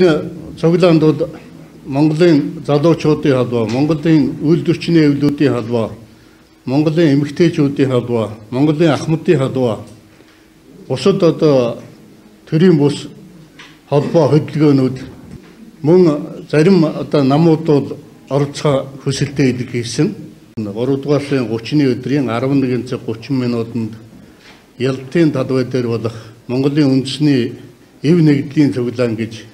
Цуглаандууд Монголын залуучуудын халбаа, Монголын үйлдвэрчний эвлүүдийн халбаа, Монголын эмэгтэйчүүдийн халбаа, Монголын ахмадын халбаа, бусад одоо төрийн бус холбоо хөдөлгөөнүүд мөн зарим одоо намуудууд оролцоо хүсэлтэд илэрхийлсэн. 3 дугаар сарын 30-ны өдрийн 11 цаг 30 минутанд Ялтын талбай дээр болох Монголын үндэсний эв нэгдлийн цуглаан гэж